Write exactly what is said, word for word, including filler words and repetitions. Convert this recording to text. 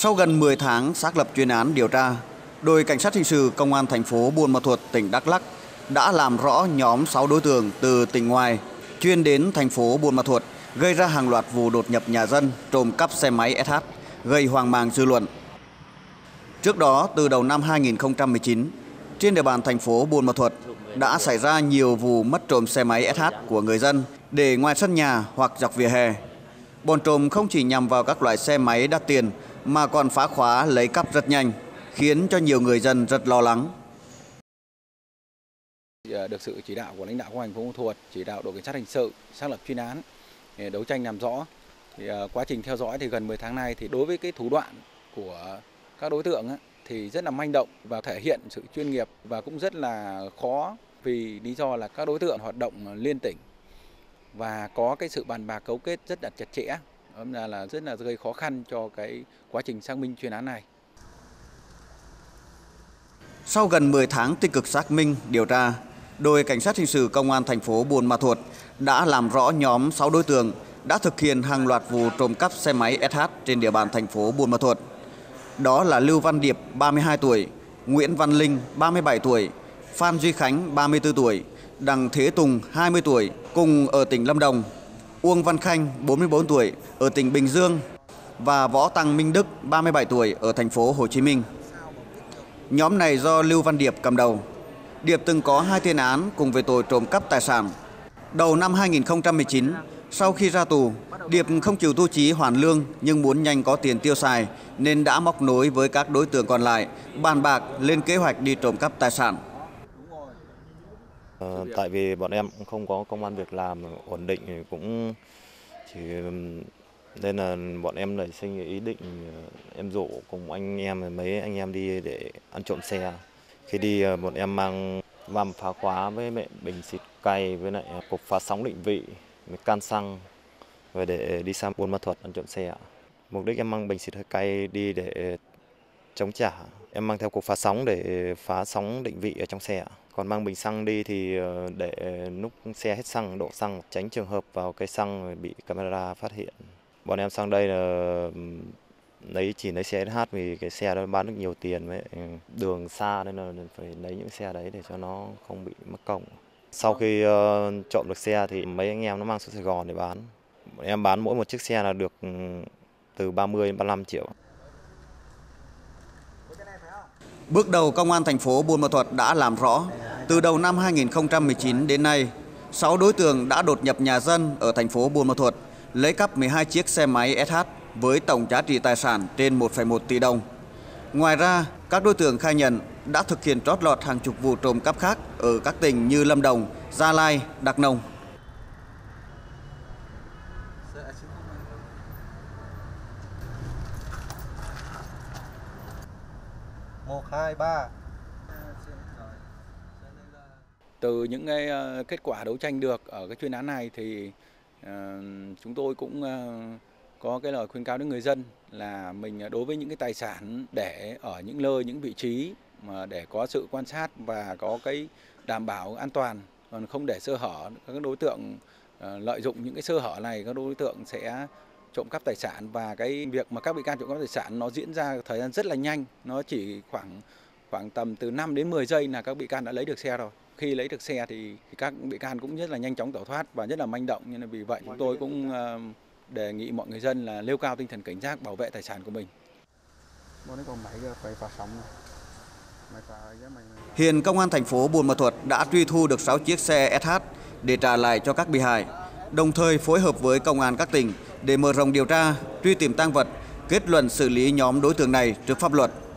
Sau gần mười tháng xác lập chuyên án điều tra, đội cảnh sát hình sự công an thành phố Buôn Ma Thuột, tỉnh Đắk Lắk đã làm rõ nhóm sáu đối tượng từ tỉnh ngoài chuyên đến thành phố Buôn Ma Thuột gây ra hàng loạt vụ đột nhập nhà dân, trộm cắp xe máy ét hát, gây hoang mang dư luận. Trước đó, từ đầu năm hai nghìn không trăm mười chín, trên địa bàn thành phố Buôn Ma Thuột đã xảy ra nhiều vụ mất trộm xe máy ét hát của người dân để ngoài sân nhà hoặc dọc vỉa hè. Bọn trộm không chỉ nhằm vào các loại xe máy đắt tiền mà còn phá khóa lấy cắp rất nhanh, khiến cho nhiều người dân rất lo lắng. Được sự chỉ đạo của lãnh đạo công an thành phố Buôn Ma Thuột, chỉ đạo đội cảnh sát hình sự xác lập chuyên án, đấu tranh làm rõ. Thì quá trình theo dõi thì gần mười tháng nay thì đối với cái thủ đoạn của các đối tượng á, thì rất là manh động và thể hiện sự chuyên nghiệp và cũng rất là khó, vì lý do là các đối tượng hoạt động liên tỉnh và có cái sự bàn bạc cấu kết rất là chặt chẽ, là là rất là gây khó khăn cho cái quá trình xác minh chuyên án này. Sau gần mười tháng tích cực xác minh, điều tra, đội cảnh sát hình sự công an thành phố Buôn Ma Thuột đã làm rõ nhóm sáu đối tượng đã thực hiện hàng loạt vụ trộm cắp xe máy ét hát trên địa bàn thành phố Buôn Ma Thuột. Đó là Lưu Văn Điệp, ba mươi hai tuổi, Nguyễn Văn Linh, ba mươi bảy tuổi, Phan Duy Khánh, ba mươi tư tuổi, Đặng Thế Tùng, hai mươi tuổi, cùng ở tỉnh Lâm Đồng, Uông Văn Khanh, bốn mươi tư tuổi, ở tỉnh Bình Dương và Võ Tăng Minh Đức, ba mươi bảy tuổi, ở thành phố Hồ Chí Minh. Nhóm này do Lưu Văn Điệp cầm đầu. Điệp từng có hai tiền án cùng về tội trộm cắp tài sản. Đầu năm hai nghìn không trăm mười chín, sau khi ra tù, Điệp không chịu tu chí hoàn lương nhưng muốn nhanh có tiền tiêu xài nên đã móc nối với các đối tượng còn lại, bàn bạc lên kế hoạch đi trộm cắp tài sản. Ờ, tại vì bọn em cũng không có công ăn việc làm ổn định, thì cũng chỉ nên là bọn em nảy sinh ý định em rủ cùng anh em mấy anh em đi để ăn trộm xe. Khi đi bọn em mang vam phá khóa với mẹ bình xịt cay với lại cục phá sóng định vị, với can xăng và để đi sang Buôn Ma Thuột ăn trộm xe. Mục đích em mang bình xịt hơi cay đi để chống trả. Em mang theo cục phá sóng để phá sóng định vị ở trong xe. Còn mang bình xăng đi thì để lúc xe hết xăng, đổ xăng, tránh trường hợp vào cây xăng bị camera phát hiện. Bọn em sang đây là lấy chỉ lấy xe ét hát vì cái xe đó bán được nhiều tiền, với đường xa nên là phải lấy những xe đấy để cho nó không bị mất công. Sau khi uh, trộm được xe thì mấy anh em nó mang xuống Sài Gòn để bán. Bọn em bán mỗi một chiếc xe là được từ ba mươi đến ba mươi lăm triệu. Bước đầu, Công an thành phố Buôn Ma Thuột đã làm rõ, từ đầu năm hai nghìn không trăm mười chín đến nay, sáu đối tượng đã đột nhập nhà dân ở thành phố Buôn Ma Thuột, lấy cắp mười hai chiếc xe máy ét hát với tổng giá trị tài sản trên một phẩy một tỷ đồng. Ngoài ra, các đối tượng khai nhận đã thực hiện trót lọt hàng chục vụ trộm cắp khác ở các tỉnh như Lâm Đồng, Gia Lai, Đắk Nông. một, hai, ba. Từ những cái kết quả đấu tranh được ở cái chuyên án này thì uh, chúng tôi cũng uh, có cái lời khuyên cáo đến người dân là mình đối với những cái tài sản để ở những nơi, những vị trí mà để có sự quan sát và có cái đảm bảo an toàn, còn không để sơ hở. Các đối tượng uh, lợi dụng những cái sơ hở này, các đối tượng sẽ trộm cắp tài sản, và cái việc mà các bị can trộm cắp tài sản nó diễn ra thời gian rất là nhanh, nó chỉ khoảng khoảng tầm từ năm đến mười giây là các bị can đã lấy được xe rồi. Khi lấy được xe thì các bị can cũng rất là nhanh chóng tẩu thoát và rất là manh động, nên vì vậy chúng tôi cũng đề nghị mọi người dân là nêu cao tinh thần cảnh giác, bảo vệ tài sản của mình. Hiện Công an thành phố Buôn Ma Thuột đã truy thu được sáu chiếc xe ét hát để trả lại cho các bị hại, đồng thời phối hợp với công an các tỉnh để mở rộng điều tra, truy tìm tang vật, kết luận xử lý nhóm đối tượng này trước pháp luật.